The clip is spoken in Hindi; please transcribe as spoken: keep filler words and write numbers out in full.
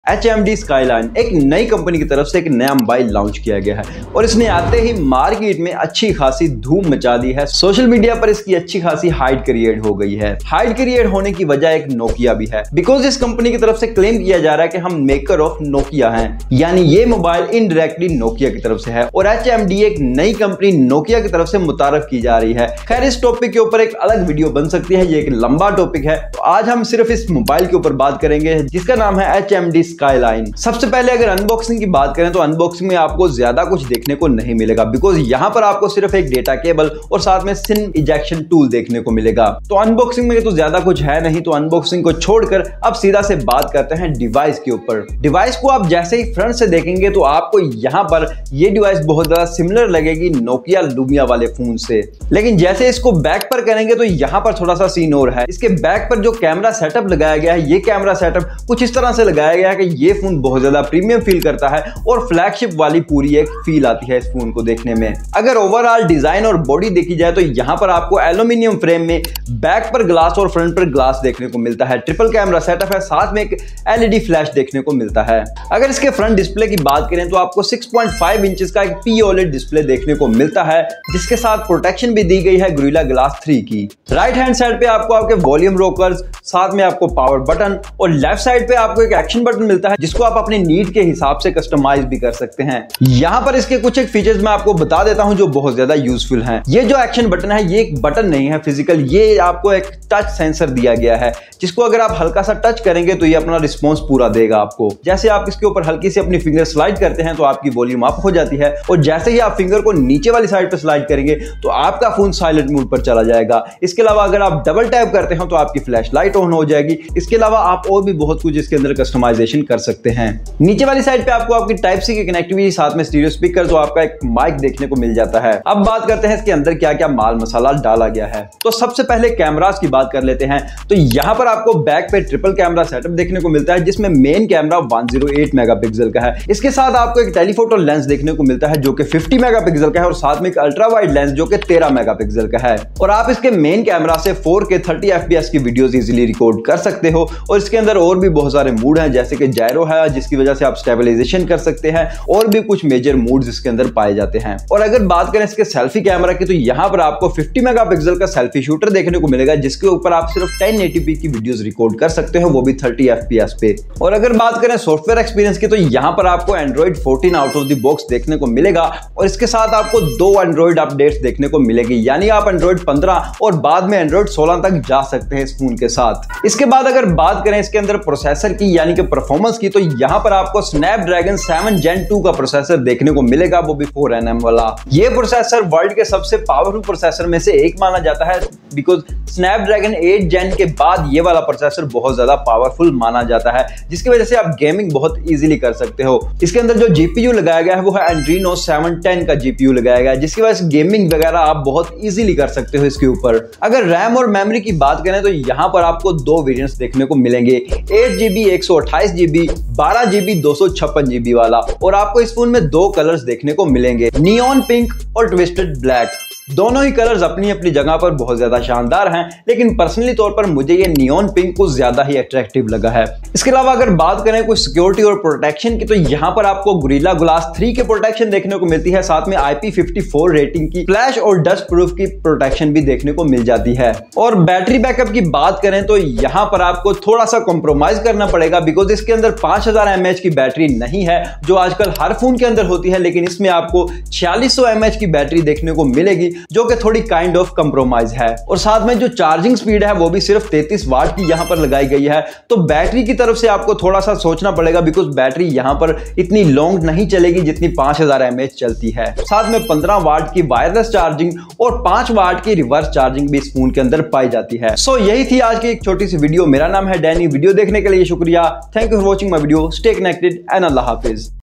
एच एम डी स्काईलाइन एक नई कंपनी की तरफ से एक नया मोबाइल लॉन्च किया गया है और इसने आते ही मार्केट में अच्छी खासी धूम मचा दी है। सोशल मीडिया पर इसकी अच्छी खासी हाइप क्रिएट हो गई है। हाइप क्रिएट होने की वजह एक नोकिया भी है, बिकॉज इस कंपनी की तरफ से क्लेम किया जा रहा है कि हम मेकर ऑफ नोकिया हैं, यानी ये मोबाइल इनडायरेक्टली नोकिया की तरफ से है और एच एम डी एक नई कंपनी नोकिया की तरफ से मुतारफ की जा रही है। खैर, इस टॉपिक के ऊपर एक अलग वीडियो बन सकती है, ये एक लंबा टॉपिक है, तो आज हम सिर्फ इस मोबाइल के ऊपर बात करेंगे जिसका नाम है एच एम डी स्काईलाइन। सबसे पहले अगर अनबॉक्सिंग की बात करें तो अनबॉक्सिंग में आपको ज्यादा कुछ देखने को नहीं मिलेगा, बिकॉज यहां पर आपको सिर्फ एक डेटा केबल और साथ में सिम इजेक्शन टूल देखने को मिलेगा। तो अनबॉक्सिंग में तो ज्यादा कुछ है नहीं, तो अनबॉक्सिंग को छोड़कर अब सीधा से बात करते हैं डिवाइस के ऊपर। डिवाइस को आप जैसे ही फ्रंट से देखेंगे तो आपको यहां पर ये डिवाइस बहुत ज्यादा सिमिलर लगेगी नोकिया लुमिया वाले फोन से, लेकिन जैसे इसको बैक पर करेंगे तो यहां पर थोड़ा सा सीन और है। इसके बैक पर जो कैमरा सेटअप लगाया गया है, ये कैमरा सेटअप कुछ इस तरह से लगाया गया है कि ये फोन बहुत ज्यादा प्रीमियम फील करता है और फ्लैगशिप वाली पूरी एक फील आती है इस फोन को देखने में। अगर ओवरऑल डिजाइन और बॉडी देखी जाए तो यहां पर आपको एल्यूमिनियम फ्रेम में बैक पर ग्लास और फ्रंट पर ग्लास देखने को मिलता है। ट्रिपल कैमरा सेटअप है, साथ में एक एल ई डी फ्लैश देखने को मिलता है। अगर इसके फ्रंट डिस्प्ले की बात करें तो आपको सिक्स पॉइंट फाइव इंचेस का एक P O L E D display देखने को मिलता है, जिसके साथ प्रोटेक्शन भी दी गई है गोरिल्ला ग्लास थ्री की। राइट हैंड साइड पे आपको आपके वॉल्यूम रोकर्स, साथ में आपको पावर बटन और लेफ्ट साइड पे आपको एक एक्शन बटन मिलता है जिसको आप अपने नीड के हिसाब से कस्टमाइज भी कर सकते हैं। यहां पर इसके कुछ एक फीचर्स मैं आपको बता देता हूं जो बहुत ज्यादा यूजफुल हैं। ये जो एक्शन बटन है, ये एक बटन नहीं है फिजिकल, ये आपको एक टच सेंसर दिया गया है जिसको अगर आप हल्का सा टच करेंगे तो ये अपना रिस्पॉन्स पूरा देगा आपको। जैसे आप इसके ऊपर हल्की से अपनी फिंगर स्लाइड करते हैं तो आपकी वॉल्यूम अप हो जाती है और जैसे ही आप फिंगर को नीचे वाली साइड पर स्लाइड करेंगे तो आपका फोन साइलेंट मोड पर चला जाएगा। इसके अलावा अगर आप डबल टैप करते हो तो आपकी फ्लैश लाइट ऑन हो जाएगी। इसके अलावा आप और भी बहुत कुछ इसके अंदर कस्टमाइजेशन कर सकते हैं। नीचे वाली साइड पे आपको आपकी टाइप सी की कनेक्टिविटी, साथ में स्टीरियो स्पीकर, तो आपका एक माइक देखने को मिल जाता है। अब बात करते हैं इसके अंदर क्या क्या माल मसाला डाला गया है। तो सबसे पहले कैमरास की बात कर लेते हैं। तो यहां पर आपको बैक पे ट्रिपल कैमरा सेटअप देखने को मिलता है जिसमें main camera one zero eight megapixel का है। इसके साथ आपको एक टेलीफोटो लेंस देखने को मिलता है जो कि फिफ्टी मेगापिक्सल का है और साथ में एक अल्ट्रा वाइड लेंस जो कि तेरह मेगापिक्सल का है। और आप इसके मेन कैमरा से four K thirty F P S की वीडियोस इजीली रिकॉर्ड कर सकते हो। और इसके अंदर और भी बहुत सारे मूड हैं, जैसे कि जायरो है जिसकी वजह से आप स्टेबलाइजेशन कर सकते हैं और भी कुछ मेजर मूड्स इसके अंदर पाए जाते हैं। और अगर बात करें इसके सेल्फी कैमरा की तो यहां पर आपको फिफ्टी मेगापिक्सल का सेल्फी शूटर देखने को मिलेगा जिसके ऊपर आप सिर्फ टेन एटी पी की वीडियोस रिकॉर्ड कर सकते हो, वो भी थर्टी एफ पी एस पे। और अगर बात करें सॉफ्टवेयर एक्सपीरियंस की तो यहां पर आपको Android fourteen out of the box देखने को मिलेगा और इसके साथ आपको दो एंड्रॉइड अपडेट्स देखने को मिलेगी, यानी आप एंड्रॉइड पंद्रह और बाद में एंड्रॉइड सोलह तक जा सकते हैं इस फोन के साथ। इसके बाद अगर बात करें इसके अंदर प्रोसेसर की यानी कि परफॉर्मेंस की तो यहां पर आपको स्नैपड्रैगन सेवन जेन टू का प्रोसेसर देखने को मिलेगा, वो भी फोर एन एम वाला। ये प्रोसेसर वर्ल्ड के सबसे पावरफुल प्रोसेसर में से एक माना जाता है, बिकॉज स्नैपड्रैगन एट जेन के बाद ये वाला प्रोसेसर बहुत ज्यादा पावरफुल माना जाता है, जिसकी वजह से आप गेमिंग बहुत इजीली कर सकते हो। इसके अंदर जो जीपीयू लगाया गया है वो है एड्रीनो सेवन टेन का जीपीयू लगाया गया है, जिसकी वजह से गेमिंग वगैरह आप बहुत इजीली कर सकते हो इसके ऊपर। अगर रैम और मेमोरी की बात करें तो यहां पर आपको दो वेरिएंट्स देखने को मिलेंगे, एट जीबी एक सौ अट्ठाईस जीबी, बारह जीबी दो सौ छप्पन जीबी वाला। और आपको इस फोन में दो कलर्स देखने को मिलेंगे, नियॉन पिंक और ट्विस्टेड ब्लैक। दोनों ही कलर्स अपनी अपनी जगह पर बहुत ज्यादा शानदार हैं, लेकिन पर्सनली तौर पर मुझे ये नियॉन पिंक कुछ ज्यादा ही अट्रैक्टिव लगा है। इसके अलावा अगर बात करें कुछ सिक्योरिटी और प्रोटेक्शन की तो यहाँ पर आपको गोरिल्ला ग्लास थ्री की प्रोटेक्शन देखने को मिलती है, साथ में I P fifty four rating की फ्लैश और डस्ट प्रूफ की प्रोटेक्शन भी देखने को मिल जाती है। और बैटरी बैकअप की बात करें तो यहाँ पर आपको थोड़ा सा कॉम्प्रोमाइज करना पड़ेगा, बिकॉज इसके अंदर पांच हजार एम एच की बैटरी नहीं है जो आजकल हर फोन के अंदर होती है, लेकिन इसमें आपको छियालीस सौ एम एच की बैटरी देखने को मिलेगी जो कि थोड़ी काइंड ऑफ कंप्रोमाइज है। और साथ में जो चार्जिंग स्पीड है वो भी सिर्फ तैंतीस वाट की यहां पर लगाई गई है, तो बैटरी की तरफ से आपको थोड़ा सा सोचना पड़ेगा, बिकॉज बैटरी यहां पर इतनी लॉन्ग नहीं चलेगी जितनी पांच हजार एम एच चलती है। साथ में पंद्रह वाट की वायरलेस चार्जिंग और पांच वाट की रिवर्स चार्जिंग भी इस फोन के अंदर पाई जाती है। सो so, यही थी आज की एक छोटी सी वीडियो। मेरा नाम है डैनी। वीडियो देखने के लिए शुक्रिया। Thank you for watching my video. Stay connected and अल्लाह हाफिज।